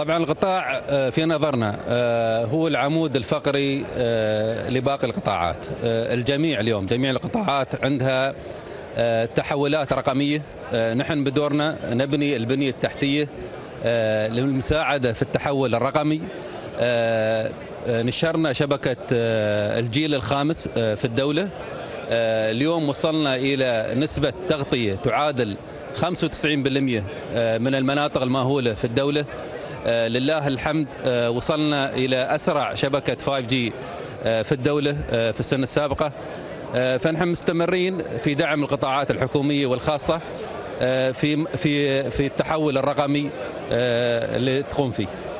طبعا القطاع في نظرنا هو العمود الفقري لباقي القطاعات. الجميع اليوم جميع القطاعات عندها تحولات رقمية. نحن بدورنا نبني البنية التحتية للمساعدة في التحول الرقمي. نشرنا شبكة الجيل الخامس في الدولة. اليوم وصلنا إلى نسبة تغطية تعادل 95% من المناطق المأهولة في الدولة. لله الحمد وصلنا إلى أسرع شبكة 5G في الدولة في السنة السابقة. فنحن مستمرين في دعم القطاعات الحكومية والخاصة في التحول الرقمي اللي تقوم فيه.